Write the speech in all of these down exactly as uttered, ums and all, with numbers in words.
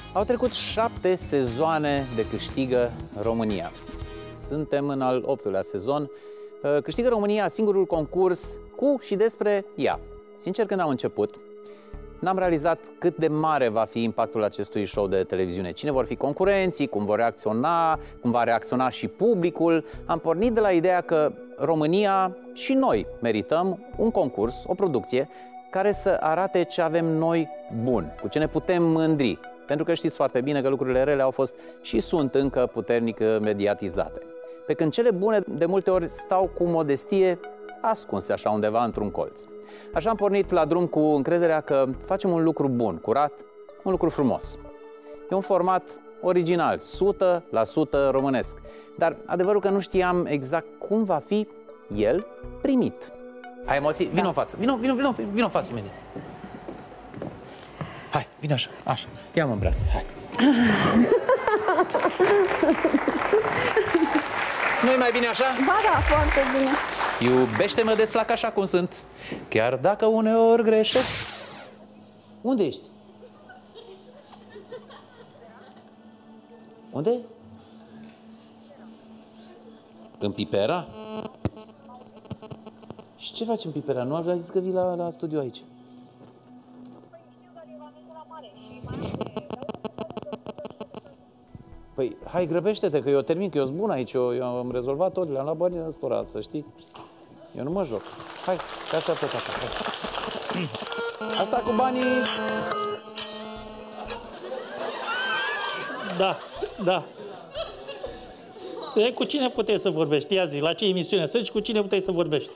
Au trecut șapte sezoane de Câștigă România. Suntem în al optulea sezon. Câștigă România, singurul concurs cu și despre ea. Sincer, când am început, n-am realizat cât de mare va fi impactul acestui show de televiziune. Cine vor fi concurenții, cum vor reacționa, cum va reacționa și publicul. Am pornit de la ideea că România și noi merităm un concurs, o producție, care să arate ce avem noi bun, cu ce ne putem mândri. Pentru că știți foarte bine că lucrurile rele au fost și sunt încă puternic mediatizate. Pe când cele bune de multe ori stau cu modestie ascunse așa undeva într-un colț. Așa am pornit la drum cu încrederea că facem un lucru bun, curat, un lucru frumos. E un format original, o sută la sută românesc. Dar adevărul că nu știam exact cum va fi el primit. Hai, emoții, vino da. în față, vino, vino, vino, vino în față, mine. Hai, vino așa, așa, ia-mă în brațe, hai. Nu-i mai bine așa? Ba da, foarte bine. Iubește-mă, desplac așa cum sunt, chiar dacă uneori greșesc. Unde ești? Unde? În Pipera? Și ce faci în Pipera? Nu aș zis că vii la, la studio aici. Păi, hai, grăbește-te, că eu termin, că eu sunt bun aici, eu, eu am rezolvat tot, le-am luat bani în restaurant, să știi. Eu nu mă joc. Hai, gata, gata, gata. Asta cu banii... Da, da. E, cu cine puteai să vorbești? Ia zi, la ce emisiune sunt și cu cine puteai să vorbești?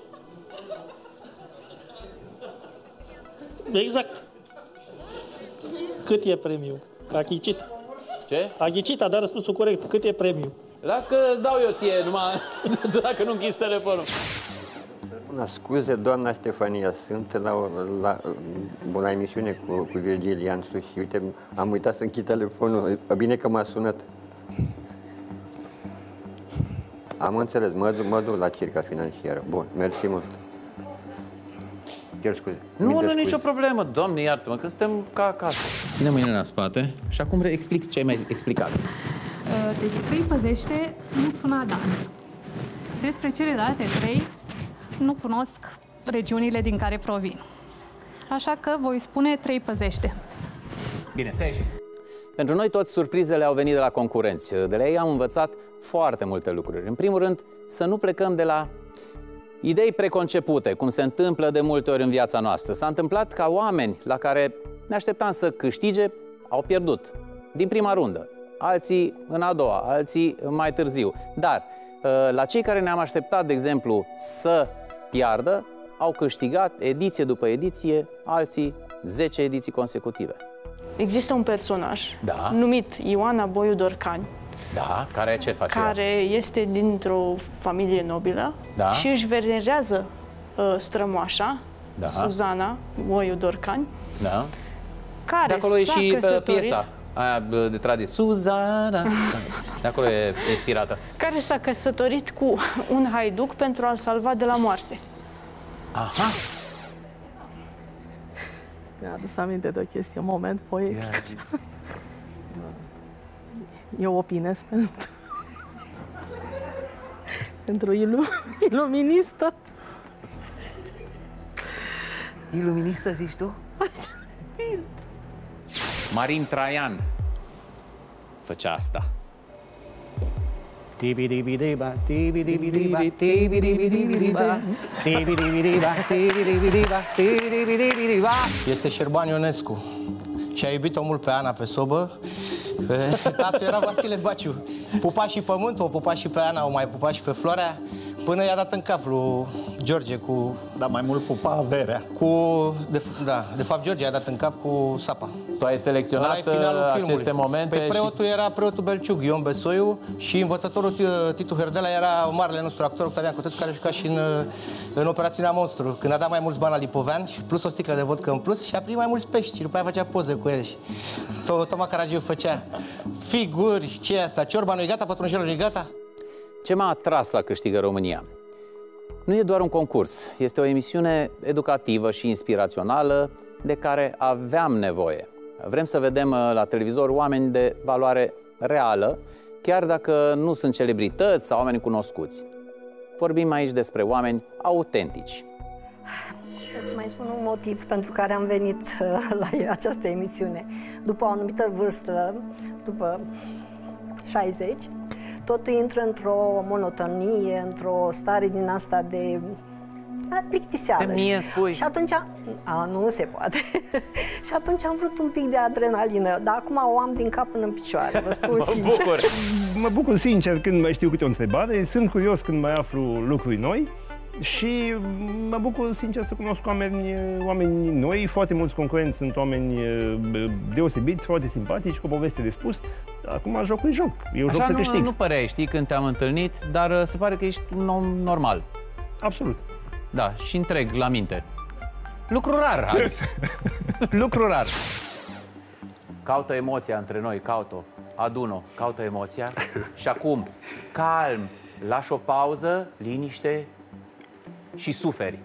Exact. Cât e premiul? A ghicit. Ce? A ghicit, a dat răspunsul corect. Cât e premiul? Las că îți dau eu ție, numai dacă nu închizi telefonul. La scuze, doamna Stefania, sunt la, la, la emisiune cu, cu Virgil Iansu și uite, am uitat să închid telefonul. Bine că m-a sunat. Am înțeles, mă duc, mă duc la circa financiară. Bun, mersi mult. Cer scuze. Nu, nu, nicio problemă, Doamne, iartă-mă, că suntem ca acasă. Ține mâinile la spate și acum explic ce ai mai explicat. Deci trei păzește nu sună a dans. Despre celelalte trei nu cunosc regiunile din care provin. Așa că voi spune trei păzește. Bine, ți-ai ieșit. Pentru noi toți surprizele au venit de la concurenți. De la ei am învățat foarte multe lucruri. În primul rând, să nu plecăm de la idei preconcepute, cum se întâmplă de multe ori în viața noastră. S-a întâmplat ca oameni la care ne așteptam să câștige, au pierdut din prima rundă. Alții în a doua, alții mai târziu. Dar la cei care ne-am așteptat, de exemplu, să piardă, au câștigat ediție după ediție, alții zece ediții consecutive. Există un personaj da. numit Ioana Boiu Dorcani. Da, care ce face? Care ea? este dintr-o familie nobilă da. și își venerează uh, strămoașa, da. Suzana Boiu Dorcani, da. care de acolo e și căsătorit, piesa aia de tradiție, Suzana, de acolo e inspirată. Care s-a căsătorit cu un haiduc pentru a-l salva de la moarte. Aha! Mi-a adus aminte de o chestie, un moment poetic. Eu opinez pentru, pentru ilu... iluministă. Iluministă, zici tu? Marin Traian făcea asta. Este Șerban Ionescu și a iubit-o mult pe Ana, pe sobă. Tasul era Vasile Baciu. Pupa și pământul, o pupa și pe Ana, o mai pupa și pe Floarea, până i-a dat în cap lui George cu... Dar mai mult pupa averea. Cu... De, da, de fapt George i-a dat în cap cu sapa. Tu ai selecționat aceste momente. Pe preotul și... era preotul Belciug, Ion Besoiu, și învățătorul Titu Herdela era marele nostru actor, Octavian Cotescu, care a jucat și în, în Operațiunea Monstru, când a dat mai mulți bani la Lipovean, plus o sticlă de vodcă în plus, și a primit mai mulți pești și după aia făcea poze cu el. Și Toma Caragiu făcea figuri, ce e asta? Ciorba nu-i gata, pătrunjelul nu-i gata? Ce m-a atras la Câștigă România? Nu e doar un concurs, este o emisiune educativă și inspirațională de care aveam nevoie. Vrem să vedem la televizor oameni de valoare reală, chiar dacă nu sunt celebrități sau oameni cunoscuți. Vorbim aici despre oameni autentici. Îți mai spun un motiv pentru care am venit la această emisiune. După o anumită vârstă, după șaizeci, totul intră într-o monotonie, într-o stare din asta de plictiseală. De mie spui. Și atunci, a, nu se poate. Și atunci am vrut un pic de adrenalină, dar acum o am din cap până în picioare, vă spun mă sincer. bucur. Mă bucur sincer când mai știu câte o întrebare, sunt curios când mai aflu lucruri noi și mă bucur sincer să cunosc oameni, oameni noi, foarte mulți concurenți sunt oameni deosebiți, foarte simpatici, cu o poveste de spus. Acum jocul e joc, eu Așa joc să nu, câștig. nu păreai, știi, când te-am întâlnit, dar se pare că ești un om normal. Absolut. Da, și întreg la minte. Lucru rar azi. Lucru rar. Caută emoția între noi, caută-o, adună-o, caută emoția. Și acum, calm, lași o pauză, liniște și suferi.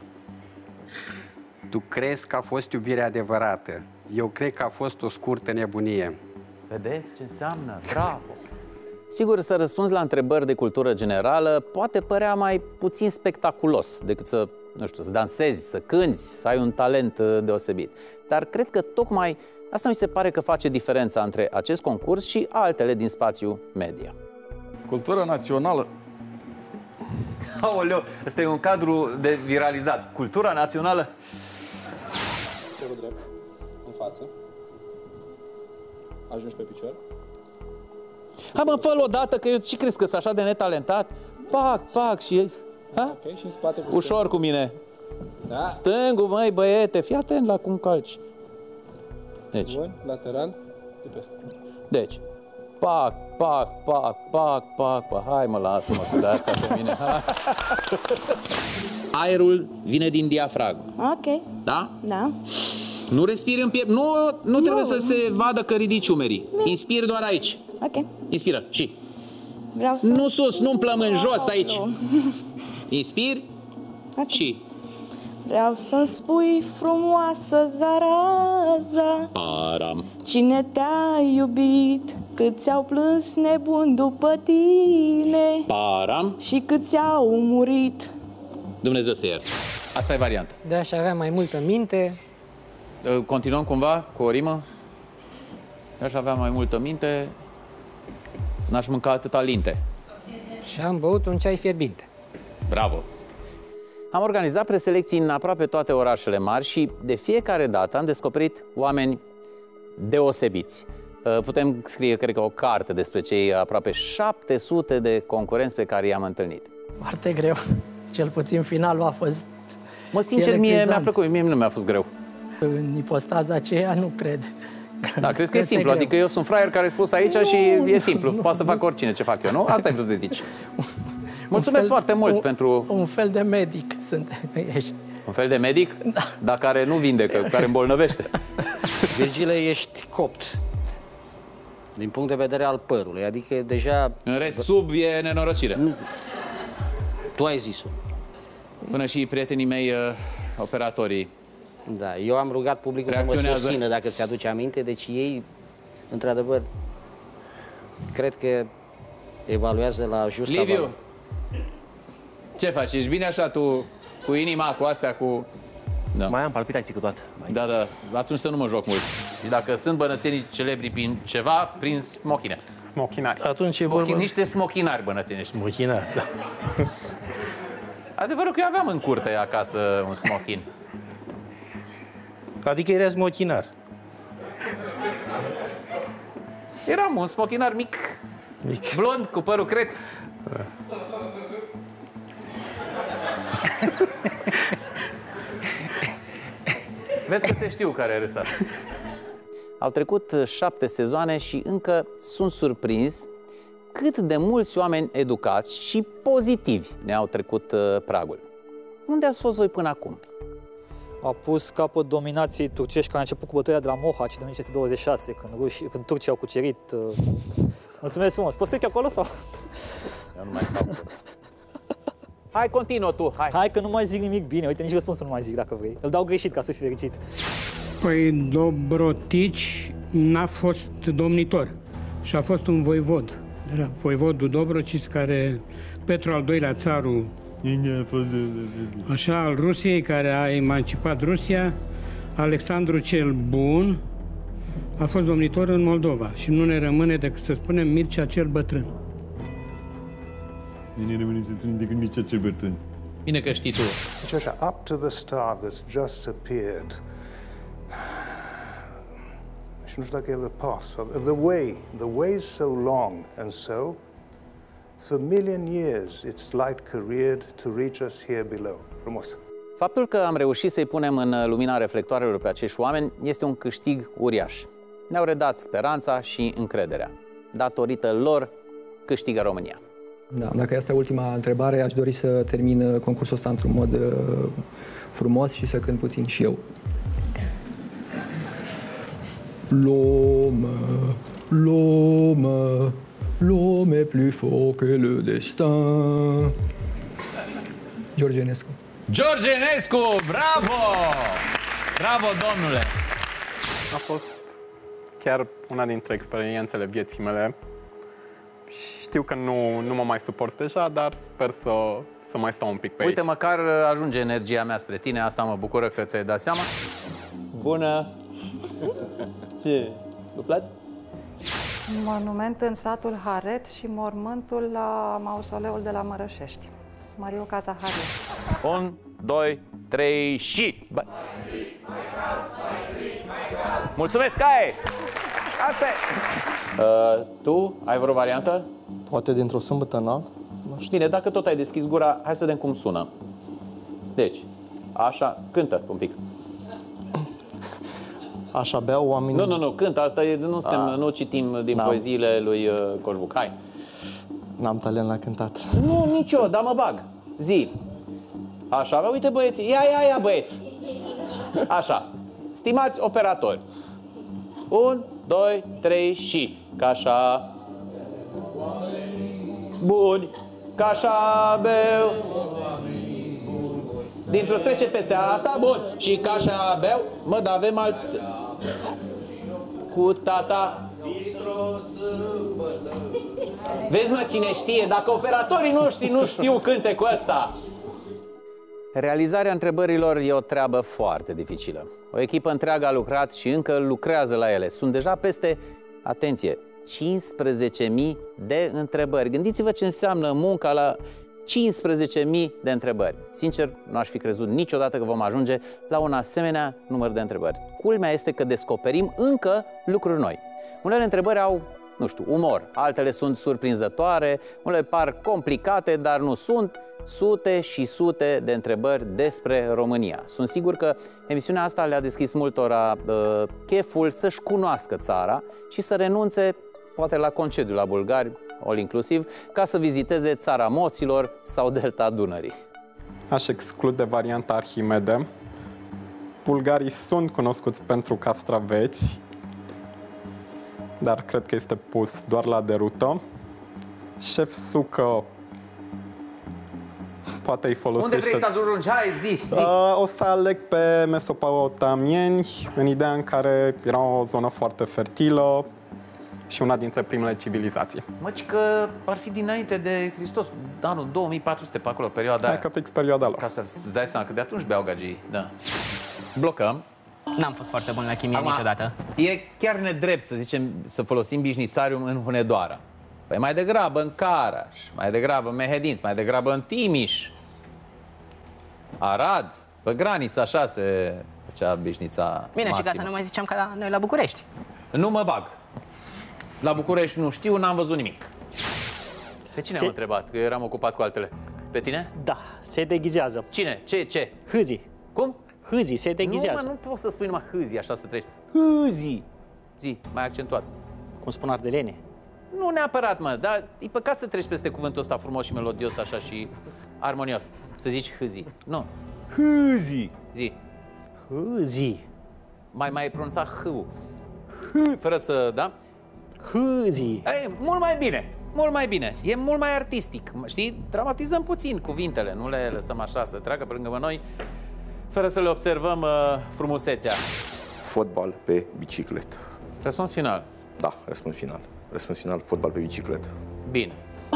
Tu crezi că a fost iubire adevărată. Eu cred că a fost o scurtă nebunie. Vedeți ce înseamnă? Bravo! Sigur, să răspunzi la întrebări de cultură generală poate părea mai puțin spectaculos decât să, nu știu, să dansezi, să cânti, să ai un talent deosebit. Dar cred că tocmai asta mi se pare că face diferența între acest concurs și altele din spațiul media. Cultura națională. Aoleu, ăsta e un cadru de viralizat. Cultura națională. Părul drept, în față. Ajungi pe picior. Hai mă, fă-l odată, că eu și crezi că sunt așa de netalentat? Pac, pac și... Ha? Ok, și în spate cu ușor stângul. cu mine. Da. Stângul, măi, băiete, fii atent la cum calci. Deci. Bun, lateral. De pe. Deci. Pac, pac, pac, pac, pac, pac. Hai mă, lasă-mă să de asta pe mine. Hai. Aerul vine din diafragmă. Ok. Da? Da. Nu respiri în piept. Nu, nu, nu trebuie să se vadă că ridici umerii. Inspiri doar aici. Ok. Inspiră. Și. Vreau să... Nu sus, nu-mi plămâni, jos, aici. Inspiri. Okay. Și. Vreau să-mi spui frumoasă zaraza. Param. Cine te-a iubit, cât ți-au plâns nebun după tine. Param. Și cât ți-au murit. Dumnezeu să ierte. Asta e varianta. De aș avea mai multă minte. Continuăm cumva cu o rimă? De aș avea mai multă minte. N-aș mânca atâta linte. Și am băut un ceai fierbinte. Bravo! Am organizat preselecții în aproape toate orașele mari și de fiecare dată am descoperit oameni deosebiți. Putem scrie, cred că, o carte despre cei aproape șapte sute de concurenți pe care i-am întâlnit. Foarte greu. Cel puțin finalul a fost... Mă, sincer, mie mi-a plăcut, mie nu mi-a fost greu. În ipostaza aceea nu cred. Da, crezi că e simplu, adică eu sunt fraier care e spus aici și e simplu, poate să fac oricine ce fac eu, nu? Asta ai vrut să zici. Mulțumesc fel, foarte mult un, pentru... Un fel de medic sunt, ești. Un fel de medic? Da. Dar care nu vindecă, care îmbolnăvește. Virgile, ești copt. Din punct de vedere al părului, adică deja... În rest, sub e nenorocire. Nu. Tu ai zis-o. Până și prietenii mei, uh, operatorii. Da, eu am rugat publicul să mă susțină, dacă ți-aduce aminte, deci ei, într-adevăr, cred că evaluează la justa Liviu, valoare. Ce faci? Ești bine așa tu, cu inima, cu astea, cu... Da. Mai am palpitații câteodată. Da, da, atunci să nu mă joc mult. Și dacă sunt bănățenii celebri prin ceva, prin smochine. Smochinari. Atunci Smochi, vorba... Niște smochinari bănățenești. Smochinari, da. Adevărul că eu aveam în curte acasă un smochin. Adică era smochinar. Eram un smochinar mic, mic. blond, cu părul creț. Da. Vezi că te știu care râs asta. Au trecut șapte sezoane și încă sunt surprins cât de mulți oameni educați și pozitivi ne-au trecut pragul. Unde ați fost voi până acum? A pus capăt dominației turcești care a început cu bătălia de la Mohaci în o mie cinci sute douăzeci și șase, când, ruși, când turcii au cucerit... Uh... Mulțumesc frumos! Poți trec acolo sau? Eu nu mai stau. Hai, continuă tu, hai! Hai că nu mai zic nimic bine, uite, nici răspunsul nu mai zic dacă vrei. Îl dau greșit ca să fiu fericit. Păi Dobrotici n-a fost domnitor și a fost un voivod. Era voivodul Dobrocici, care Petru al doilea, țarul așa, al Rusiei, care a emancipat Rusia, Alexandru cel Bun, a fost domnitor în Moldova și nu ne rămâne decât să spunem Mircea cel Bătrân. Nu ne rămâne să spunem decât Mircea cel Bătrân. Bine că știi tu. Deci așa, up to the star that's just appeared. Și nu știu dacă e the path, so the way, the way is so long and so, for a million years its light careered to reach us here below. Frumos. Faptul că am reușit să-i punem în lumina reflectoarelor pe acești oameni este un câștig uriaș. Ne-au redat speranța și încrederea. Datorită lor, câștigă România. Da, dacă asta e ultima întrebare, aș dori să termin concursul ăsta într-un mod uh, frumos și să cânt puțin și eu. L'homme, l'homme, l'homme est plus fort que le destin. George Enescu. George Enescu, bravo! Bravo, domnule! A fost chiar una dintre experiențele vieții mele. Știu că nu, nu mă mai suport deja, dar sper să, să mai stau un pic pe Uite, aici. măcar ajunge energia mea spre tine, asta mă bucură că ți-ai dat seama. Bună! Ce? Vă place? Monument în satul Haret și mormântul la mausoleul de la Mărășești. Mariu Cazahariu. Un, doi, trei și... Bă. Mulțumesc, Cae! Asta e! Uh, tu ai vreo variantă? Poate dintr-o sâmbătă în alt? Nu știu. Bine, dacă tot ai deschis gura, hai să vedem cum sună. Deci, așa, cântă un pic. Așa beau oamenii... Nu, nu, nu, cântă, asta e, nu, suntem, nu citim din poeziile lui uh, Coșbuc. Hai! N-am talent la cântat. Nu, nici eu, dar mă bag. Zi. Așa, uite băieți, ia, ia, ia băieți. Așa, stimați operatori. Un, doi, trei și... Ca așa... Buni, ca așa beau... Dintr-o trece peste asta, bun. Și ca așa beau, mă, dar avem alt... Cu tata... Vezi, mă, cine știe, dacă operatorii noștri nu știu cântecul ăsta. Realizarea întrebărilor e o treabă foarte dificilă. O echipă întreagă a lucrat și încă lucrează la ele. Sunt deja peste, atenție, cincisprezece mii de întrebări. Gândiți-vă ce înseamnă munca la cincisprezece mii de întrebări. Sincer, nu aș fi crezut niciodată că vom ajunge la un asemenea număr de întrebări. Culmea este că descoperim încă lucruri noi. Unele întrebări au, nu știu, umor, altele sunt surprinzătoare, unele par complicate, dar nu sunt. Sute și sute de întrebări despre România. Sunt sigur că emisiunea asta le-a deschis multora uh, cheful să-și cunoască țara și să renunțe, poate, la concediu la bulgari, all inclusiv, ca să viziteze țara Moților sau Delta Dunării. Aș exclude varianta Arhimede. Bulgarii sunt cunoscuți pentru castraveți, dar cred că este pus doar la derută. Șef Sucă poate îi folosește... Unde vrei să ajungi? Hai, zi, zi! Uh, o să aleg pe mesopotamieni, în ideea în care era o zonă foarte fertilă și una dintre primele civilizații. Măci că ar fi dinainte de Hristos, anul două mii patru sute, pe acolo, perioada Hai aia. că fix perioada lor. Ca să-ți dai seama că de atunci beau gagii, da. Blocăm. N-am fost foarte bun la chimie Acum, niciodată. E chiar nedrept să zicem, să folosim bișnițarium în Hunedoara. Păi mai degrabă în Caraș, mai degrabă în Mehedinți, mai degrabă în Timiș, Arad, pe graniță, așa se făcea bișnița Bine, maximă. și ca să nu mai ziceam ca la noi la București. Nu mă bag. La București nu știu, n-am văzut nimic. Pe cine se... am întrebat? Că eram ocupat cu altele. Pe tine? Da, se deghizează. Cine? Ce? Ce? Hâzii. Cum? Hâzii, se deghizează. Nu, mă, nu poți să spui numai hâzii, așa să treci. Hâzii! Zi, mai accentuat. Cum spun ardelene. Nu neapărat, mă, dar e păcat să treci peste cuvântul ăsta frumos și melodios, așa, și armonios. Să zici hâzii. Nu. Hâzii. Zi. Hâzii. Mai mai pronunța h-ul. H, fără să, da? Hâzii. E, mult mai bine. Mult mai bine. E mult mai artistic. Știi? Dramatizăm puțin cuvintele. Nu le lăsăm așa să treacă pe lângă noi, fără să le observăm uh, frumusețea. fotbal pe bicicletă. Răspuns final. Da, răspuns final. Răspuns final, fotbal pe bicicletă. Bine.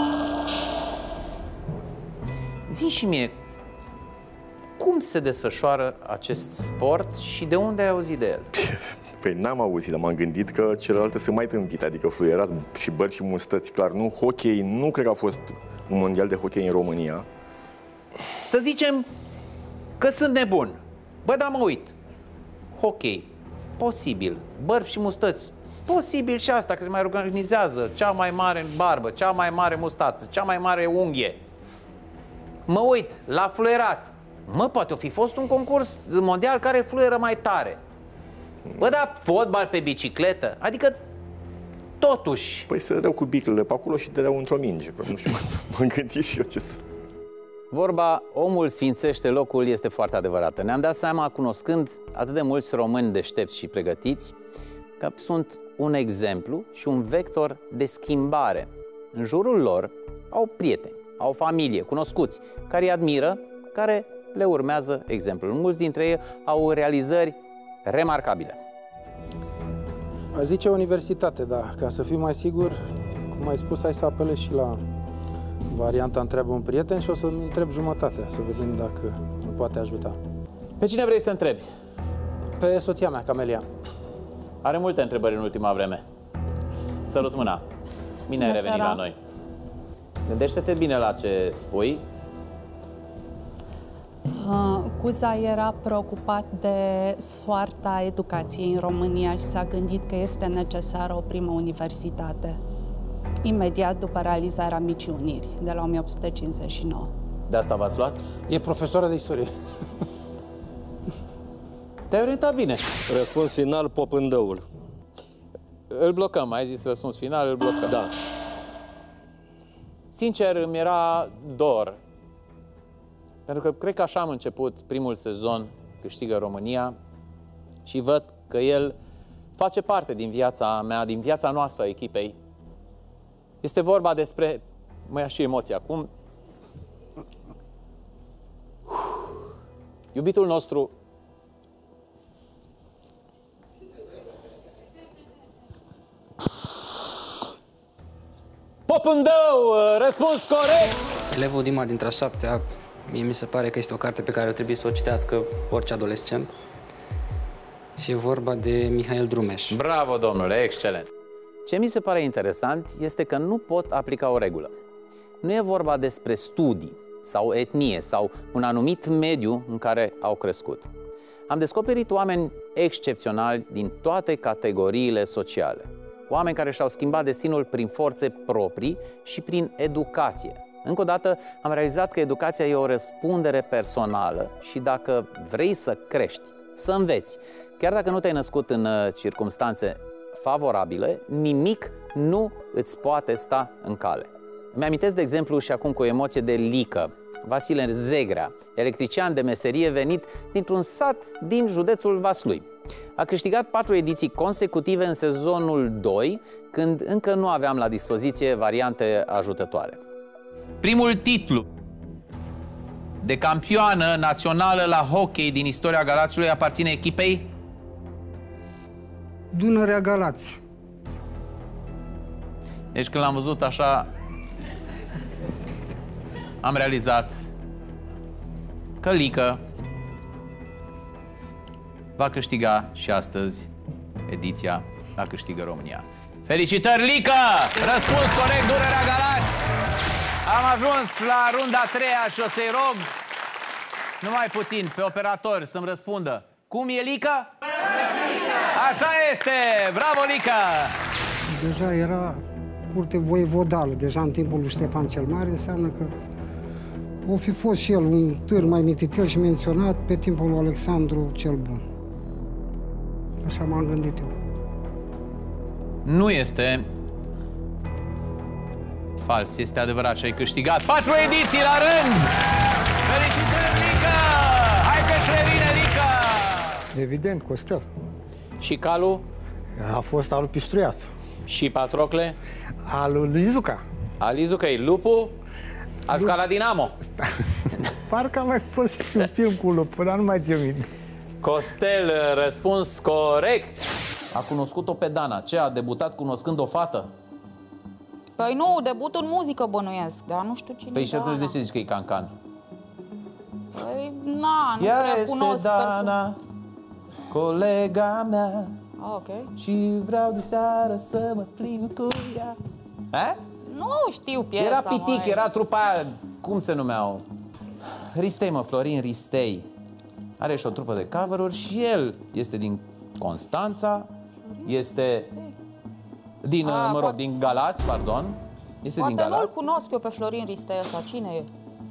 Zi și mie, cum se desfășoară acest sport și de unde ai auzit de el? Păi n-am auzit, dar m-am gândit că celelalte sunt mai tâmpite, adică fluierat și bări și mustăți, clar, nu? Hockey, nu cred că a fost un mondial de hockey în România. Să zicem că sunt nebun. Bă, dar mă uit. Hockey, posibil. Bărbi și mustăți, posibil și asta, că se mai organizează. Cea mai mare barbă, cea mai mare mustață, cea mai mare unghie. Mă uit la fluierat. Mă, poate o fi fost un concurs mondial care fluieră mai tare. Bă, da, fotbal pe bicicletă, adică totuși... Păi se dădeau cu biclele pe acolo și te dădeau într-o minge. Păi, nu știu, m-am gândit și eu ce să... Vorba, omul sfințește locul, este foarte adevărată. Ne-am dat seama, cunoscând atât de mulți români deștepți și pregătiți, că sunt un exemplu și un vector de schimbare. În jurul lor au prieteni, au familie, cunoscuți, care îi admiră, care le urmează exemplul. Mulți dintre ei au realizări remarcabile. Aș zice universitate, da. Ca să fiu mai sigur, cum ai spus, hai să apelez și la varianta întreabă un prieten și o să-mi întreb jumătatea, să vedem dacă mă poate ajuta. Pe cine vrei să întrebi? Pe soția mea, Camelia. Are multe întrebări în ultima vreme. Sărut mâna. Bine ai revenit la noi. Gândește-te bine la ce spui. Uh, Cuza era preocupat de soarta educației în România și s-a gândit că este necesară o primă universitate. Imediat după realizarea Micii Uniri, de la o mie opt sute cincizeci și nouă. De asta v-ați luat? E profesoară de istorie. Te-ai orientat bine. Răspuns final, Popândăul. Îl blocăm, ai zis răspuns final, îl blocăm. Da. Sincer, îmi era dor. Pentru că cred că așa am început primul sezon Câștigă România și văd că el face parte din viața mea, din viața noastră a echipei. Este vorba despre... Mă ia și emoții acum. Iubitul nostru... Popândău! Răspuns corect! Elevul Dima dintre a șaptea, mie mi se pare că este o carte pe care trebuie să o citească orice adolescent. Și e vorba de Mihail Drumeș. Bravo, domnule, excelent! Ce mi se pare interesant este că nu pot aplica o regulă. Nu e vorba despre studii sau etnie sau un anumit mediu în care au crescut. Am descoperit oameni excepționali din toate categoriile sociale. Oameni care și-au schimbat destinul prin forțe proprii și prin educație. Încă o dată am realizat că educația e o răspundere personală și dacă vrei să crești, să înveți, chiar dacă nu te-ai născut în circumstanțe favorabile, nimic nu îți poate sta în cale. Îmi amintesc, de exemplu, și acum cu o emoție de Lică, Vasile Zegrea, electrician de meserie venit dintr-un sat din județul Vaslui. A câștigat patru ediții consecutive în sezonul doi, când încă nu aveam la dispoziție variante ajutătoare. Primul titlu de campioană națională la hockey din istoria Galațiului aparține echipei Dunărea Galați. Deci când l-am văzut așa, am realizat că Lică va câștiga și astăzi ediția la Câștigă România. Felicitări, Lică! Răspuns corect, Dunărea Galați! Am ajuns la runda a treia și o să-i rog numai puțin pe operator să-mi răspundă. Cum e, Lică? Așa este! Bravo, Lică! Deja era curte voievodală, deja în timpul lui Ștefan cel Mare, înseamnă că o fi fost și el un târg mai mititel și menționat pe timpul lui Alexandru cel Bun. Așa m-am gândit eu. Nu este fals, este adevărat și ai câștigat patru ediții la rând! Felicitări, Lică! Hai pe șlerine, Lică! Evident, Costel. Și calul? A fost al lui Pistruiat. Și Patrocle? Al lui Lizuca. Al Lizuca e lupul? A jucat la Dinamo. Parcă a mai fost și un film cu lupul, dar nu mai țin minte. Costel, răspuns corect. A cunoscut-o pe Dana. Ce, a debutat cunoscând o fată? Păi nu, debut în muzică bănuiesc, dar nu știu cine. Păi și atunci de ce zici că e Cancan? Păi, na, nu Ea prea este cunosc Dana, colega mea. Ah, ok. Și vreau de seară să mă plimb cu ea. A? Nu știu piesa, Era Pitic, mai. era trupa aia, cum se numeau? Ristei, mă, Florin Ristei. Are și o trupă de cover-uri și el este din Constanța, este din, A, mă rog, poate... din Galați, pardon. Este Poate din Galați. nu-l cunosc eu pe Florin Ristei ăsta, cine e?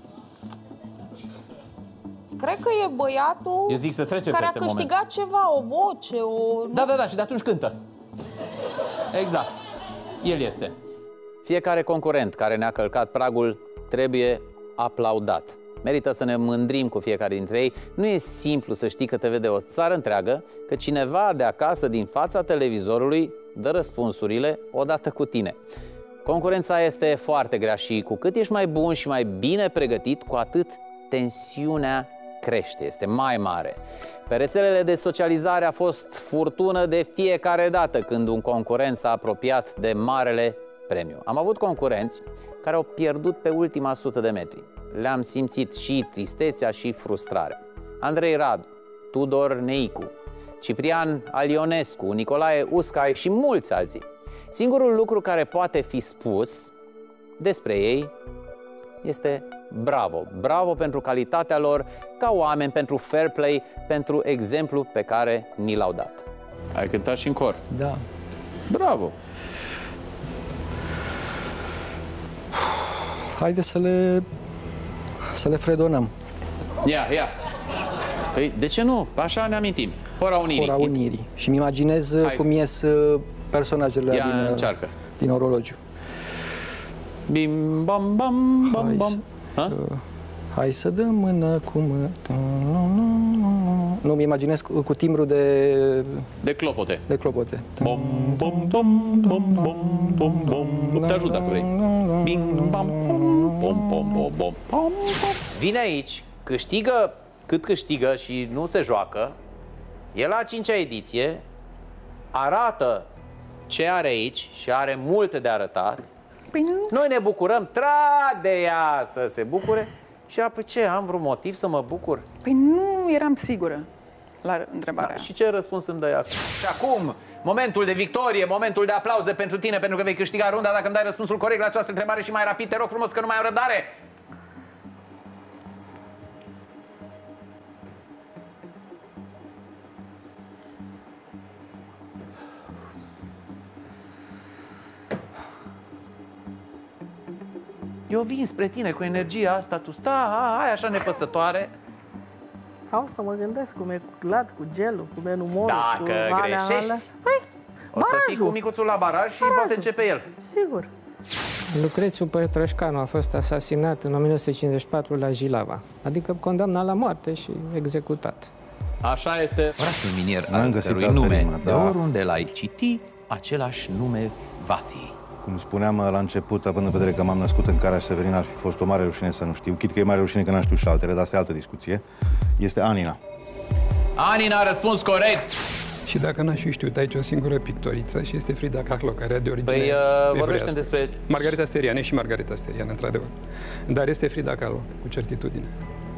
Cred că e băiatul Eu zic să trecem care a peste câștigat moment. ceva, o voce, o... Da, da, da, și de atunci cântă. Exact. El este. Fiecare concurent care ne-a călcat pragul trebuie aplaudat. Merită să ne mândrim cu fiecare dintre ei. Nu e simplu să știi că te vede o țară întreagă, că cineva de acasă, din fața televizorului, dă răspunsurile odată cu tine. Concurența este foarte grea și cu cât ești mai bun și mai bine pregătit, cu atât tensiunea crește, este mai mare. Pe rețelele de socializare a fost furtună de fiecare dată când un concurent s-a apropiat de marele premiu. Am avut concurenți care au pierdut pe ultima sută de metri. Le-am simțit și tristețea și frustrarea. Andrei Radu, Tudor Neicu, Ciprian Alionescu, Nicolae Uscai și mulți alții. Singurul lucru care poate fi spus despre ei este bravo. Bravo pentru calitatea lor ca oameni, pentru fair play, pentru exemplu pe care ni l-au dat. Ai cântat și în cor. Da. Bravo! Haideți să le, să le fredonăm. Ia, ia! Păi, de ce nu? Așa ne amintim. Hora Unirii. Hora Unirii. Și îmi imaginez Hai. cum ies personajele Ia, din, încearcă. din orologiu. Bim, bam, bam, bam, Hai bam. Să, hai să dăm mână cu mână. Nu, mi imaginez cu, cu timbru de... De clopote. De clopote. Bom, bom, bom, bom, bom, bom, bom. Nu te ajut dacă vrei. Bim, bam, bom, bom, bom, bom, bom, bom. Vine aici, câștigă cât câștigă și nu se joacă. E la a cincea ediție, arată ce are aici și are multe de arătat. Păi nu. Noi ne bucurăm, trag de ea să se bucure. Și apoi ce, am vreun motiv să mă bucur? Păi nu eram sigură la întrebarea. Da, și ce răspuns îmi dai acum? Și acum, momentul de victorie, momentul de aplauze pentru tine, pentru că vei câștiga runda dacă îmi dai răspunsul corect la această întrebare și mai rapid, te rog frumos că nu mai am răbdare. Eu vin spre tine cu energia asta, tu stai așa nepăsătoare. Sau să mă gândesc cum e cu glad, cu gelul, cum e în umorul, Dacă cu greșești, alea. Păi, o să fii cu micuțul la baraj și barajul. poate începe el. Sigur. Lucrețiu Pătrășcanu a fost asasinat în o mie nouă sute cincizeci și patru la Jilava, adică condamnat la moarte și executat. Așa este. Orașul minier N-am al găsit cărui altă nume, rimă, de da. oriunde l-ai citi, același nume va fi. Cum spuneam la început, având în vedere că m-am născut în Caraș-Severin, ar fi fost o mare rușine să nu știu. Chit că e mare rușine că n-am știut și altele, dar asta e altă discuție. Este Anina. Anina a răspuns corect. Și dacă n-aș fi știut, aici o singură pictoriță și este Frida Kahlo, care are de origine Păi, uh, evreiască. vorbește despre... Margarita Sterian, e și Margarita Sterian, într-adevăr. Dar este Frida Kahlo, cu certitudine.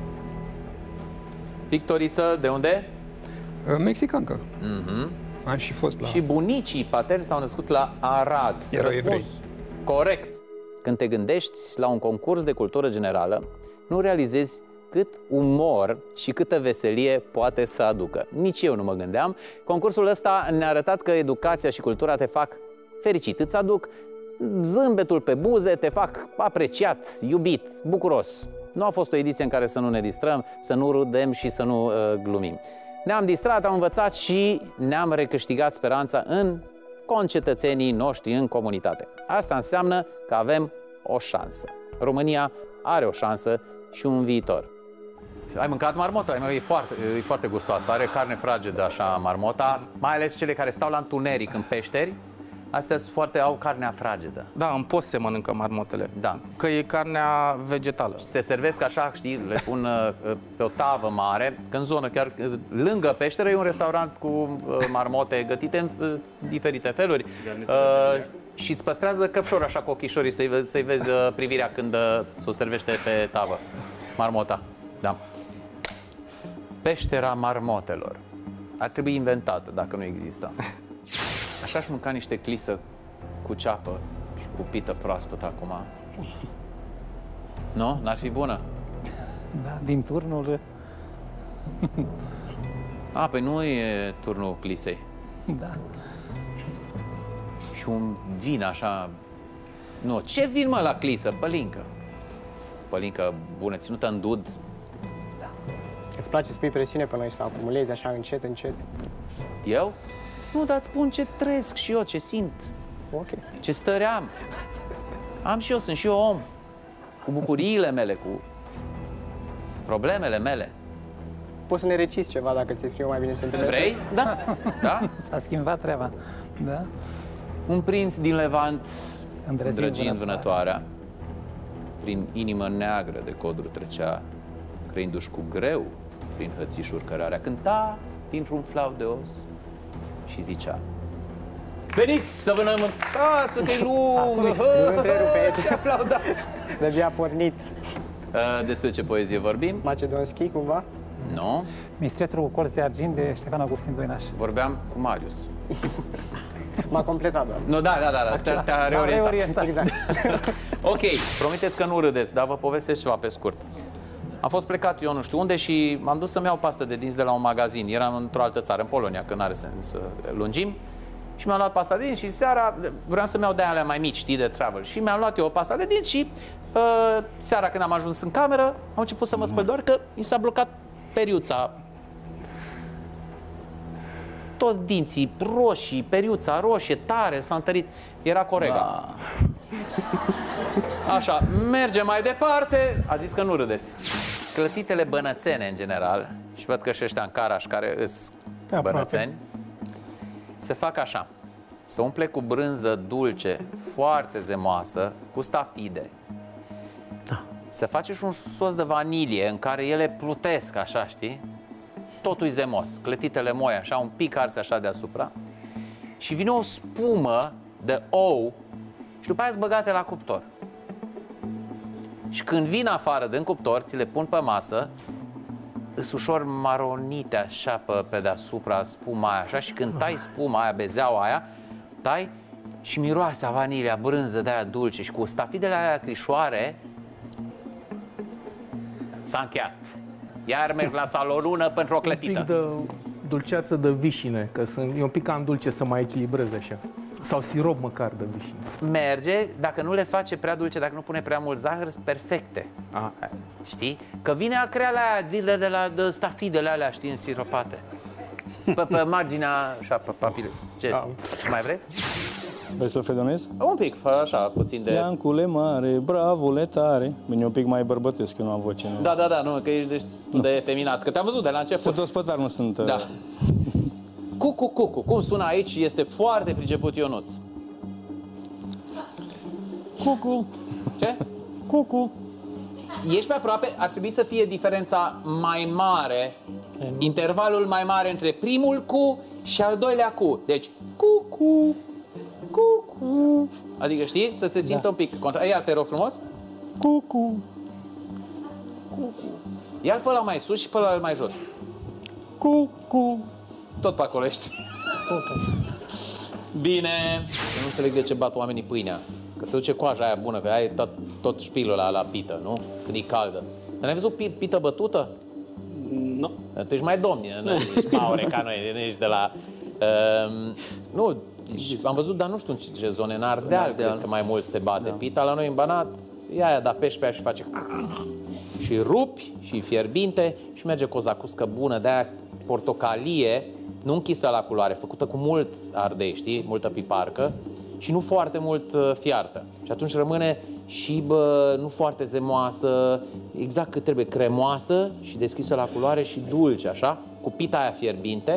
Pictoriță, de unde? Uh, mexicancă. Mhm. Am și fost la... Și bunicii paterni s-au născut la Arad. Erau Răspuns evrei. corect. Când te gândești la un concurs de cultură generală, nu realizezi cât umor și câtă veselie poate să aducă. Nici eu nu mă gândeam. Concursul ăsta ne-a arătat că educația și cultura te fac fericit. Îți aduc zâmbetul pe buze, te fac apreciat, iubit, bucuros. Nu a fost o ediție în care să nu ne distrăm, să nu râdem și să nu uh, glumim. Ne-am distrat, am învățat și ne-am recâștigat speranța în concetățenii noștri, în comunitate. Asta înseamnă că avem o șansă. România are o șansă și un viitor. Ai mâncat marmota? E foarte, e foarte gustoasă. Are carne fragedă așa marmota, mai ales cele care stau la întuneric în peșteri Astea sunt foarte, au carnea fragedă. Da, în post se mănâncă marmotele. Da. Că e carnea vegetală. Se servesc așa, știi, le pun uh, pe o tavă mare, că în zonă, chiar uh, lângă peșteră, e un restaurant cu uh, marmote gătite în uh, diferite feluri. Uh, și îți păstrează căpșor așa cu ochișorii, să-i vezi, să-i vezi uh, privirea când uh, s-o servește pe tavă. Marmota, da. Peștera marmotelor. Ar trebui inventată, dacă nu există. Așa aș mânca niște clisă cu ceapă și cu pită proaspătă acum. Nu? N-ar fi bună? Da, din turnul... A, păi nu e turnul clisei. Da. Și un vin așa... Nu, ce vin, mă, la clisă? Pălincă. Pălincă bună, ținută în dud. Da. Îți place să pui presiune pe noi, să acumulezi așa încet, încet? Eu? Nu, dar îți spun ce trăiesc și eu, ce simt. Ok. Ce stări am. Am și eu, sunt și eu om. Cu bucuriile mele, cu problemele mele. Poți să ne reciți ceva dacă ți-e eu mai bine să întâmple. Vrei? Da. Da? S-a schimbat treaba. Da. Un prinț din Levant, îndrăgind, îndrăgind vânătoarea, prin inimă neagră de codru trecea, creindu-și cu greu prin hățișuri cărarea, cânta dintr-un flaut de os și zicea: veniți să vânăm... Stați, că e lungă! Ce aplaudați! De-abia pornit. Despre ce poezie vorbim? Macedonski, cumva? Nu. Mistrețul cu colț de argint de Ștefan Augustin Doinaș. Vorbeam cu Marius. M-a completat, doar. Nu, da, da, da, te-a te reorientat. reorientat. Exact. Ok, promiteți că nu râdeți, dar vă povestesc ceva pe scurt. Am fost plecat eu nu știu unde și m-am dus să-mi iau pastă de dinți de la un magazin. Eram într-o altă țară, în Polonia, că n-are sens să lungim. Și mi-am luat pasta de dinți și seara vreau să-mi iau de alea mai mici, știi, de travel. Și mi-am luat eu o pasta de dinți și uh, seara când am ajuns în cameră, am început să mă spăl, doar că mi s-a blocat periuța. Toți dinții roșii, periuța roșie, tare, s-a întărit. Era corega. Da. Așa, mergem mai departe. A zis că nu râdeți. Clătitele bănățene, în general, și văd că și ăștia în Caraș, care îs bănățeni, se fac așa. Se umple cu brânză dulce, foarte zemoasă, cu stafide. Da. Se face și un sos de vanilie în care ele plutesc, așa, știi? Totul-i zemos, clătitele moi, așa, un pic arse așa deasupra. Și vine o spumă de ou și după aia sunt băgate la cuptor. Și când vin afară din cuptor, ți le pun pe masă, îs ușor maronite așa pe, pe deasupra spuma aia, așa, și când tai spuma aia, bezeaua aia, tai și miroase a vanilia, brânză de aia dulce și cu stafidele aia crișoare, s-a încheiat. Iar merg la salonună pentru o clătită. Un pic de dulceață de vișine, că sunt, e un pic cam dulce să mai echilibreze așa. Sau sirop măcar de vișine. Merge, dacă nu le face prea dulce, dacă nu pune prea mult zahăr, sunt perfecte. A. Știi? Că vine acreala aia de, de la de stafidele alea, știi, însiropate. Pe, pe marginea, așa, pe papile. Ce? A. Mai vreți? Vrei să-l fredonezi? Un pic, fă așa, puțin de... Iancule mare, bravule tare. Bine, un pic mai bărbătesc, eu nu am voce. Nu? Da, da, da, nu, că ești de, de efeminat, că te-am văzut de la început. Sunt ospătar, nu sunt... Da. Cucu, cucu, cum sună aici, este foarte priceput Ionuț. Cucu. Ce? Cucu. Ești pe aproape, ar trebui să fie diferența mai mare, intervalul mai mare între primul cu și al doilea cu. Deci, cucu, cucu. Adică, știi, să se simtă da. un pic contra... Ia, te rog frumos. Cucu. Cucu. Ia-l pe ăla mai sus și pe ăla mai jos. Cucu. Tot pe acolo ești. Bine. Eu nu înțeleg de ce bat oamenii pâinea. Că se duce coaja aia bună, că aia e tot, tot șpilul ăla la pită, nu? Când e caldă. Dar n-ai văzut pită bătută? Nu. Tu ești mai domni, nu ești maure ca noi, nu ești de la... Uh, nu, am văzut, dar nu știu în ce zone, în Ardeal, cred că mai mult se bate da. pita. La noi în Banat, e aia, da pești pe aia și face... Și rupi, și fierbinte, și merge cu o zacuscă bună, de-aia portocalie, nu închisă la culoare, făcută cu mult ardei, știi? Multă piparcă și nu foarte mult uh, fiartă. Și atunci rămâne și, bă, nu foarte zemoasă, exact cât trebuie, cremoasă și deschisă la culoare și dulce, așa, cu pita aia fierbinte.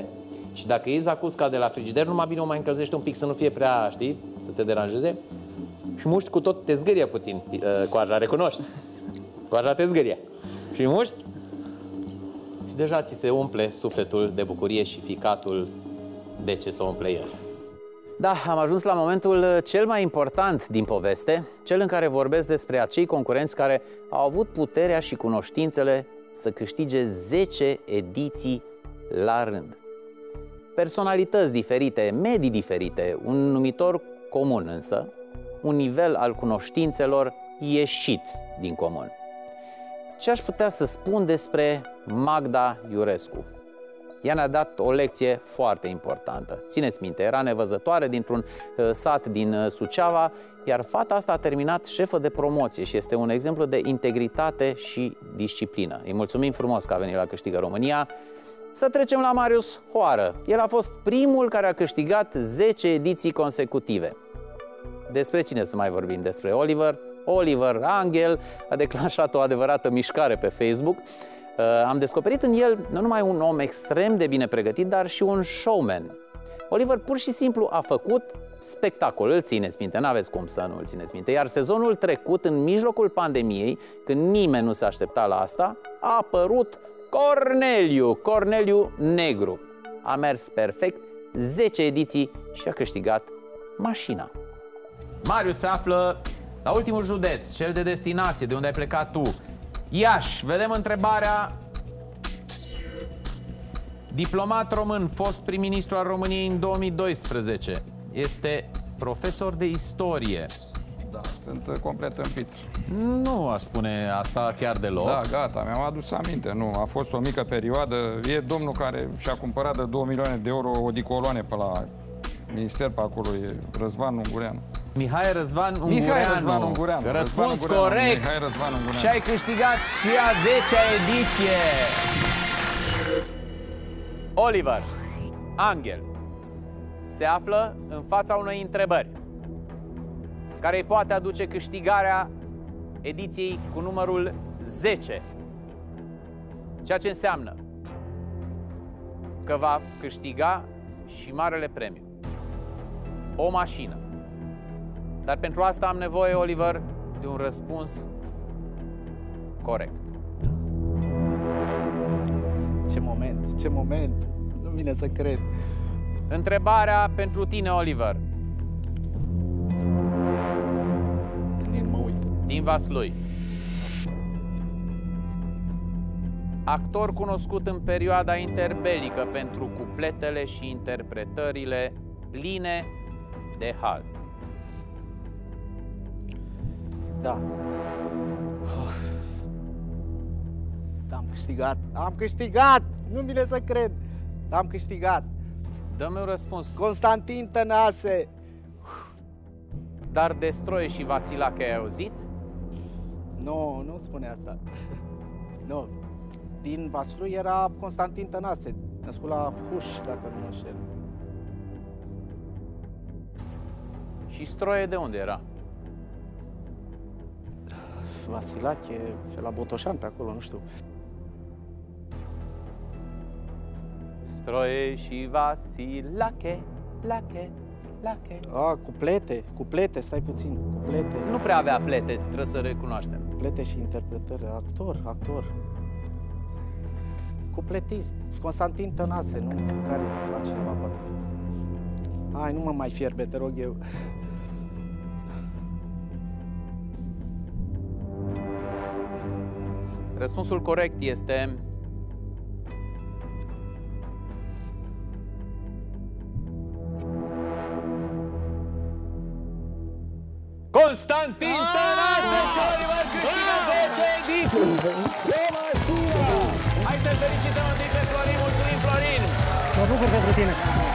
și dacă iei zacusca de la frigider, numai bine o mai încălzește un pic să nu fie prea, știi, să te deranjeze. Și muști cu tot, te zgârie puțin coaja, recunoști. Coaja te zgârie. Și muști și deja ți se umple sufletul de bucurie și ficatul de ce să o umple el. Da, am ajuns la momentul cel mai important din poveste, cel în care vorbesc despre acei concurenți care au avut puterea și cunoștințele să câștige zece ediții la rând. Personalități diferite, medii diferite, un numitor comun însă, un nivel al cunoștințelor ieșit din comun. Ce aș putea să spun despre Magda Iurescu? Ea ne-a dat o lecție foarte importantă. Țineți minte, era nevăzătoare dintr-un uh, sat din uh, Suceava, iar fata asta a terminat șefă de promoție și este un exemplu de integritate și disciplină. Îi mulțumim frumos că a venit la Câștigă România. Să trecem la Marius Hoară. El a fost primul care a câștigat zece ediții consecutive. Despre cine să mai vorbim? Despre Oliver? Oliver Angel a declanșat o adevărată mișcare pe Facebook. Uh, am descoperit în el nu numai un om extrem de bine pregătit, dar și un showman. Oliver pur și simplu a făcut spectacol, îl țineți minte, n-aveți cum să nu îl țineți minte. Iar sezonul trecut, în mijlocul pandemiei, când nimeni nu se aștepta la asta, a apărut Corneliu, Corneliu Negru. A mers perfect, zece ediții și a câștigat mașina. Marius se află la ultimul județ, cel de destinație, de unde ai plecat tu. Iași, vedem întrebarea. Diplomat român, fost prim-ministru al României în două mii doisprezece. Este profesor de istorie. Da, sunt complet împit. Nu aș spune asta chiar deloc. Da, gata, mi-am adus aminte. Nu, a fost o mică perioadă. E domnul care și-a cumpărat de două milioane de euro odicoloane pe la minister pe acolo, e Răzvan Ungureanu. Mihai Răzvan Ungureanu. Mihai Răzvan Ungureanu. Răspuns Răzvan Ungureanu. corect. Mihai Răzvan Ungureanu. Și ai câștigat și a zecea ediție. Oliver Angel se află în fața unei întrebări care îi poate aduce câștigarea ediției cu numărul zece. Ceea ce înseamnă că va câștiga și marele premiu, o mașină. Dar pentru asta am nevoie, Oliver, de un răspuns corect. Ce moment, ce moment, nu vine să cred. Întrebarea pentru tine, Oliver. Mă uit. Din Vaslui. Actor cunoscut în perioada interbelică pentru cupletele și interpretările pline de hal. Da. Am câștigat, am câștigat! Nu vine să cred! Am câștigat! Dă-mi un răspuns. Constantin Tănase! Dar Destroie și Vasilache ai auzit? Nu, nu spune asta. Nu. Din Vaslui era Constantin Tănase, născut la Huș, dacă nu mă înșel. Și Stroie de unde era? Vasilache, la Botoșan, pe acolo, nu știu. Stroie și Vasilache, lache, lache. A, cuplete, cuplete, stai puțin, cuplete. Nu prea avea plete, trebuie să recunoaștem. Cuplete și interpretări, actor, actor. Cupletist, Constantin Tănase, nu? Care altcineva poate fi. Hai, nu mă mai fierbe, te rog eu. Răspunsul corect este Constantin Tănase și Oliver câștigă zece ediții! Hai să-l felicităm un pic pe Florin, mulțumim Florin! Mă bucur pentru tine!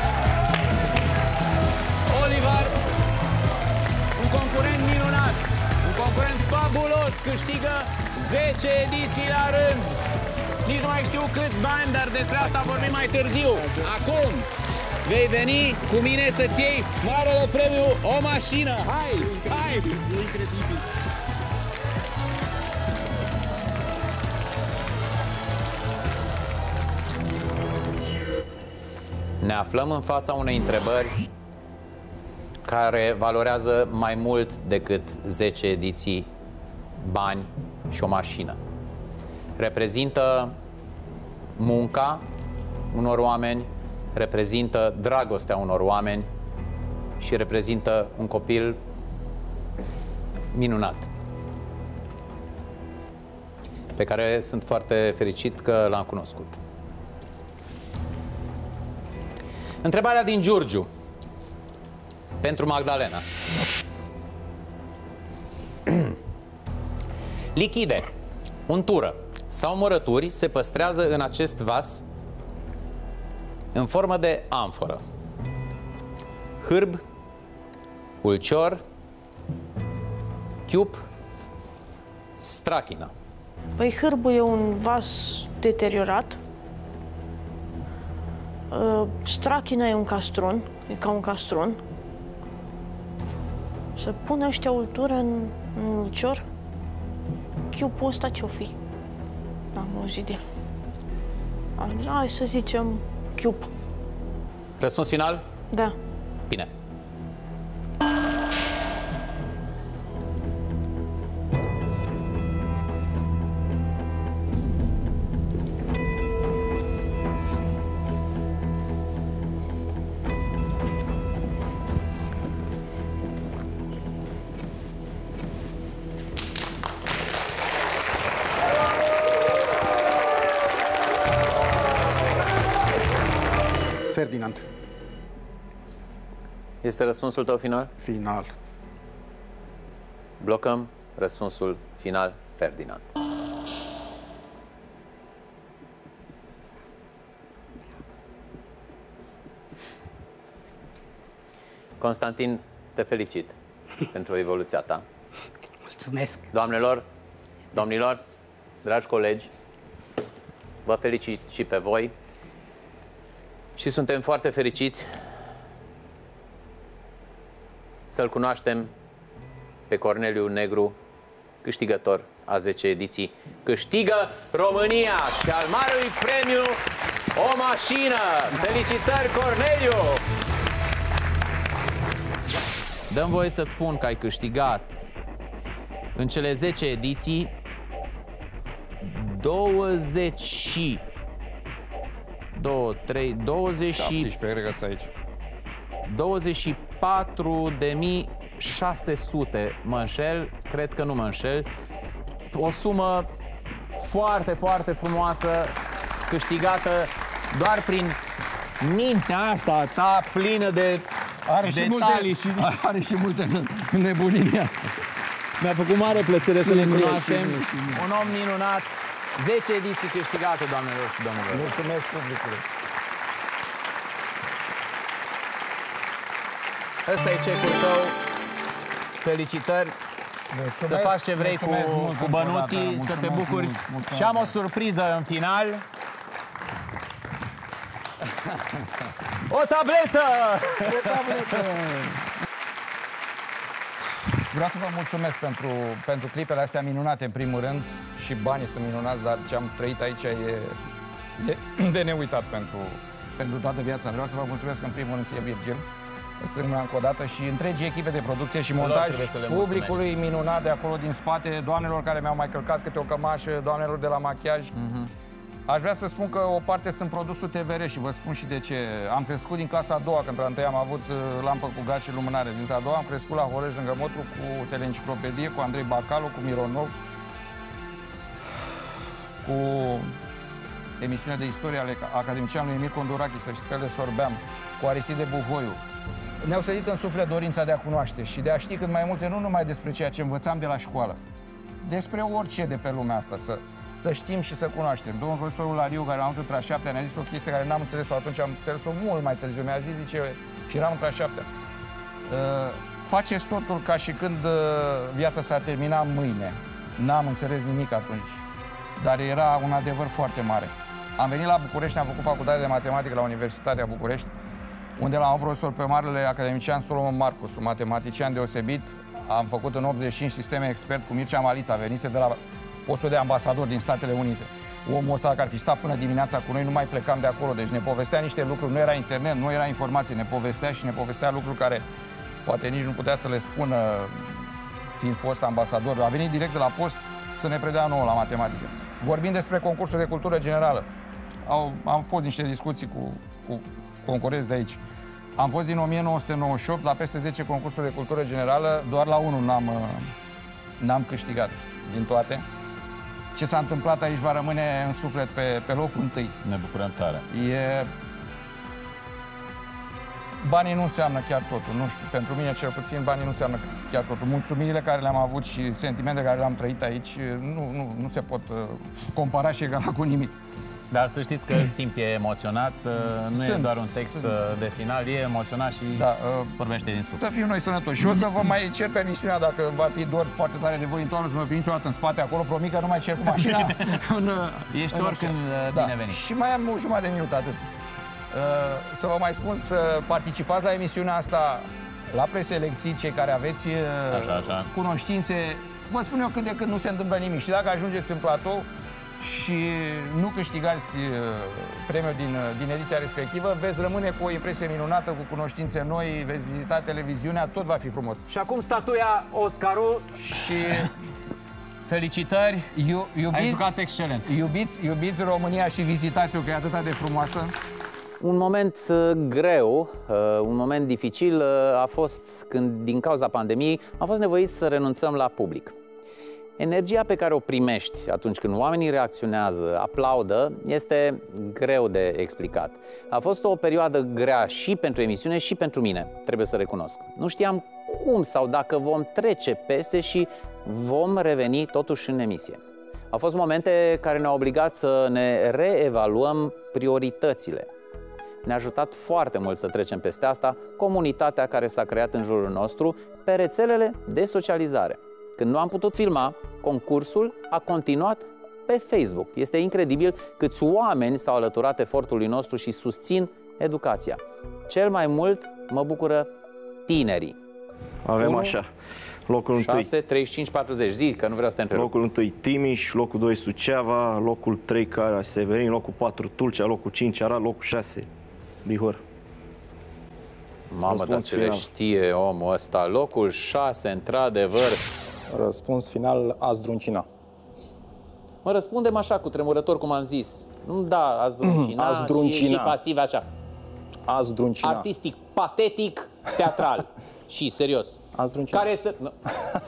Oliver, un concurent minunat, un concurent fabulos, câștigă zece ediții la rând. Nici nu mai știu câți bani, dar despre asta vorbim mai târziu. Acum vei veni cu mine să-ți iei marele premiu, o mașină. Hai, hai! E incredibil! Ne aflăm în fața unei întrebări care valorează mai mult decât zece ediții, bani și o mașină. Reprezintă munca unor oameni, reprezintă dragostea unor oameni și reprezintă un copil minunat, pe care sunt foarte fericit că l-am cunoscut. Întrebarea din Giurgiu pentru Magdalena. Lichide, untură sau mărături se păstrează în acest vas în formă de amforă. Hârb, ulcior, chiup, strachină. Păi hârbul e un vas deteriorat. Strachina e un castron, e ca un castron. Să pună ăștia ultură în, în ulcior. Chiupul ăsta ce-o fi? N-am auzit de el. Hai să zicem chiup. Răspuns final? Da. Bine. Ferdinand. Este răspunsul tău final? Final. Blocăm răspunsul final, Ferdinand. Constantin, te felicit pentru evoluția ta. Mulțumesc. Doamnelor, domnilor, dragi colegi, vă felicit și pe voi. Și suntem foarte fericiți să-l cunoaștem pe Corneliu Negru, câștigător a zece ediții. Câștigă România și al marelui premiu o mașină! Felicitări, Corneliu! Dă-mi voie să-ți spun că ai câștigat în cele zece ediții douăzeci două, trei, douăzeci, aici. douăzeci și patru de mii șase sute. Mă înșel? Cred că nu mă înșel. O sumă foarte, foarte frumoasă, câștigată doar prin mintea asta ta plină de are și detalii. Multe, și... Are și multe nebunii. Mi-a făcut mare plăcere să ne cunoaștem. Un om minunat. zece ediții câștigate, doamnelor și domnilor. Mulțumesc publicului. Ăsta e cecul tău. Felicitări. Mulțumesc. Să faci ce vrei cu, cu bănuții, să te bucuri. Mult, și am o surpriză în final. O tabletă! O tabletă! Vreau să vă mulțumesc pentru, pentru clipele astea minunate, în primul rând, și banii sunt minunați, dar ce am trăit aici e, e de neuitat pentru, pentru toată viața. Vreau să vă mulțumesc în primul rând ție, Virgil, strâng mâna încă o dată, și întregii echipe de producție și montaj, publicului minunat de acolo din spate, doamnelor care mi-au mai călcat câte o cămașă, doamnelor de la machiaj. Mm-hmm. Aș vrea să spun că o parte sunt produsul T V R și vă spun și de ce. Am crescut din clasa a doua, când la întâi am avut lampă cu gaz și lumânare. Dintre a doua am crescut la Horești, lângă Motru, cu teleenciclopedie, cu Andrei Bacalu, cu Mironov, cu emisiunea de istorie ale academicianului Emil Condorache, să știți că le sorbeam, cu Aristide Buhoiu. Ne-au sădit în suflet dorința de a cunoaște și de a ști cât mai multe, nu numai despre ceea ce învățam de la școală, despre orice de pe lumea asta, să, să știm și să cunoaștem. Domnul profesorul Lariu, care l-am avut între a șaptea, ne-a zis o chestie care n-am înțeles-o atunci, am înțeles-o mult mai târziu. Mi-a zis, zice, și eram între a șaptea. Uh, faceți totul ca și când uh, viața s-a terminat mâine. N-am înțeles nimic atunci, dar era un adevăr foarte mare. Am venit la București, am făcut facultatea de matematică la Universitatea București, unde l-am avut profesor pe marele academician Solomon Marcus, un matematician deosebit. Am făcut în optzeci și cinci sisteme expert cu Mircea Malița, venise de la postul de ambasador din Statele Unite. omul ăsta, dacă ar fi stat până dimineața cu noi, nu mai plecam de acolo. Deci ne povestea niște lucruri, nu era internet, nu era informație, ne povestea și ne povestea lucruri care poate nici nu putea să le spună fiind fost ambasador. A venit direct de la post să ne predea nouă la matematică. Vorbind despre concursul de cultură generală, au, am fost niște discuții cu, cu concurenți de aici. Am fost din o mie nouă sute nouăzeci și opt la peste zece concursuri de cultură generală, doar la unul n-am n-am câștigat din toate. Ce s-a întâmplat aici va rămâne în suflet pe, pe locul întâi. Ne bucurăm tare. E... Banii nu înseamnă chiar totul, nu știu, pentru mine cel puțin banii nu înseamnă chiar totul. Mulțumirile care le-am avut și sentimentele care le-am trăit aici nu, nu, nu se pot uh, compara și egala cu nimic. Dar să știți că Simți e emoționat, nu Sunt. e doar un text Sunt. de final, e emoționat și da, uh, vorbește din suflet. Să fim noi sănătoși și o să vă mai cer permisiunea, dacă va fi doar foarte tare de voi în toamnă, să mă primiți o dată în spate acolo, promit că nu mai cer cu mașina. în, Ești în oricând da. binevenit. Și mai am o jumătate de minut, atât. Uh, să vă mai spun să participați la emisiunea asta, la preselecții, cei care aveți uh, așa, așa. cunoștințe. Vă spun eu cât de cât nu se întâmplă nimic și dacă ajungeți în platou și nu câștigați premiul din, din ediția respectivă, veți rămâne cu o impresie minunată, cu cunoștințe noi, veți vizita televiziunea, tot va fi frumos. Și acum statuia Oscarul și felicitări, Iu, iubiți, ai jucat excelent. Iubiți, iubiți România și vizitați-o, că e atât de frumoasă. Un moment greu, un moment dificil a fost când, din cauza pandemiei, am fost nevoiți să renunțăm la public. Energia pe care o primești atunci când oamenii reacționează, aplaudă, este greu de explicat. A fost o perioadă grea și pentru emisiune și pentru mine, trebuie să recunosc. Nu știam cum sau dacă vom trece peste și vom reveni totuși în emisie. Au fost momente care ne-au obligat să ne reevaluăm prioritățile. Ne-a ajutat foarte mult să trecem peste asta comunitatea care s-a creat în jurul nostru pe rețelele de socializare. Când nu am putut filma, concursul a continuat pe Facebook. Este incredibil câți oameni s-au alăturat efortului nostru și susțin educația. Cel mai mult mă bucură tinerii. Avem unu, așa, locul întâi. șase, treizeci și cinci, patruzeci, zi, că nu vreau să te întrerup. Locul întâi Timiș, locul doi Suceava, locul trei Caraș Severin, locul patru Tulcea, locul cinci Arad, locul șase Bihor. Mamă, dar ce le știe omul ăsta. Locul șase, într-adevăr. Răspuns final, Azdruncina. Mă, răspundem așa, cu tremurător, cum am zis. Nu, da, Azdruncina, Azdruncina. Și, și pasiv așa. Azdruncina. Artistic, patetic, teatral. Și, serios. Azdruncina. Care este... No.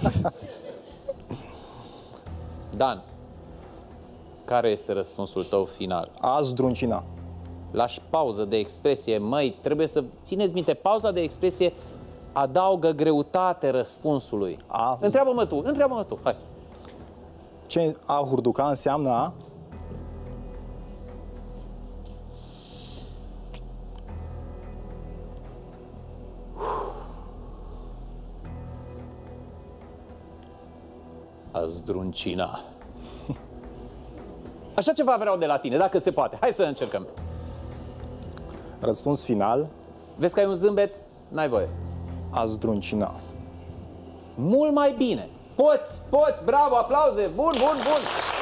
Dan, care este răspunsul tău final? Azdruncina. Lași pauză de expresie, măi, trebuie să țineți minte, pauza de expresie adaugă greutate răspunsului. A... Întreabă-mă tu, întreabă-mă tu, hai. Ce a hurduca înseamnă a? A zdruncina. Așa ceva vreau de la tine, dacă se poate. Hai să încercăm. Răspuns final. Vezi că ai un zâmbet? N-ai voie. A zdruncina. Mult mai bine. Poți, poți, bravo, aplauze. Bun, bun, bun.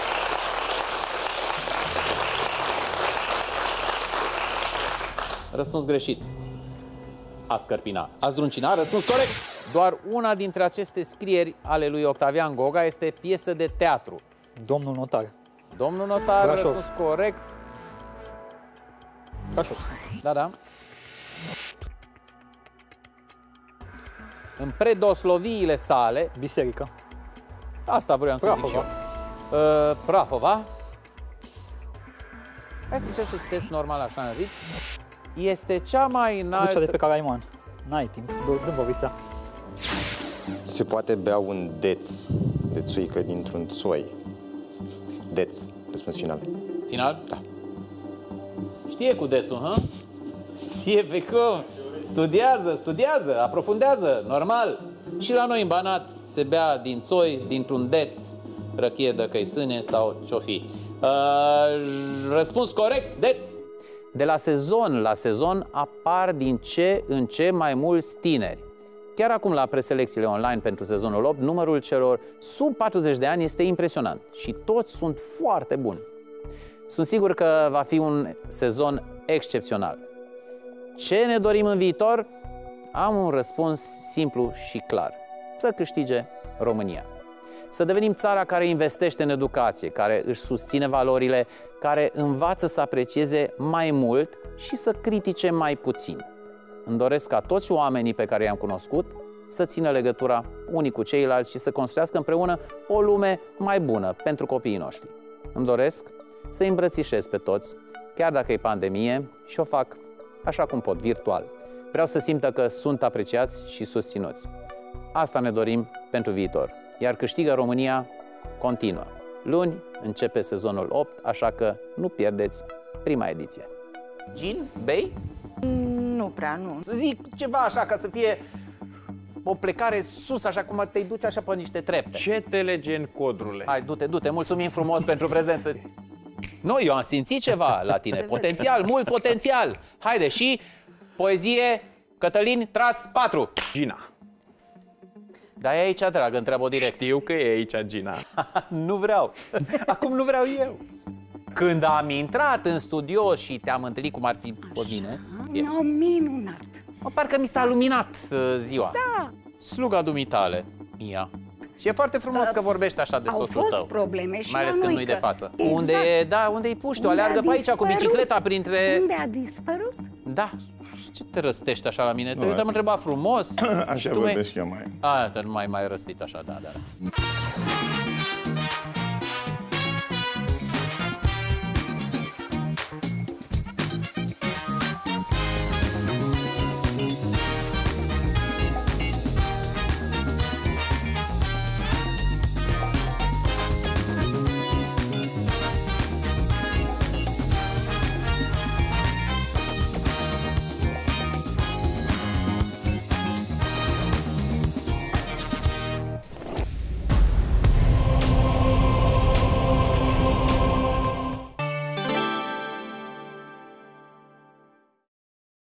Răspuns greșit. A scărpina. A zdruncina, răspuns corect. Doar una dintre aceste scrieri ale lui Octavian Goga este piesă de teatru. Domnul notar. Domnul notar, Brașov. răspuns corect. Brașov. Da, da. În predosloviile sale... Biserică. Asta vreau să zic și eu. Uh, Prahova. Hai să încerc să citesc normal așa în ritm. Este cea mai înaltă... Crucea de pe Caraiman. N-ai timp. Dâmbovița. Se poate bea un deț de țuică dintr-un țoi. Deț. Răspuns final. Final? Da. Știe cu dețul, hă? Știe pe cum. Studiază, studiază, aprofundează, normal. Și la noi în Banat se bea din țoi, dintr-un deț, răchie de căisâne sau ce-o fi. Uh, răspuns corect, deț. De la sezon la sezon apar din ce în ce mai mulți tineri. Chiar acum, la preselecțiile online pentru sezonul opt, numărul celor sub patruzeci de ani este impresionant și toți sunt foarte buni. Sunt sigur că va fi un sezon excepțional. Ce ne dorim în viitor? Am un răspuns simplu și clar. Să câștige România. Să devenim țara care investește în educație, care își susține valorile, care învață să aprecieze mai mult și să critique mai puțin. Îmi doresc ca toți oamenii pe care i-am cunoscut să țină legătura unii cu ceilalți și să construiască împreună o lume mai bună pentru copiii noștri. Îmi doresc să-i îmbrățișez pe toți, chiar dacă e pandemie, și o fac așa cum pot, virtual. Vreau să simtă că sunt apreciați și susținuți. Asta ne dorim pentru viitor. Iar Câștigă România continuă. Luni începe sezonul opt, așa că nu pierdeți prima ediție. Gin? Bei? Nu prea, nu. Să zic ceva așa, ca să fie o plecare sus, așa cum te duci așa pe niște trepte. Ce telegen, Codrule? Hai, du-te, du-te, mulțumim frumos pentru prezență. Nu, eu am simțit ceva la tine, potențial, mult potențial. Haide, și poezie, Cătălin, tras patru. Gina. Dar e aici, dragă, întreabă direct. Știu că e aici, Gina. Nu vreau. Acum nu vreau eu. Când am intrat în studio și te-am întâlnit cum ar fi pe mine... No, minunat. Mă, parcă mi s-a luminat uh, ziua. Da. Sluga dumitale, Mia. Și e foarte frumos că vorbești așa de soțul tău. Au fost probleme și mai ales la când noi nu-i de față. Exact. Unde e, da, unde-i puștiu? Unde Aleargă a pe aici cu dispărut? bicicleta printre... Unde a dispărut? Da. Ce te răstești așa la mine? Nu, Te-am întrebat frumos. Așa vorbesc eu mai. A, nu mai mai răstit așa, da, da.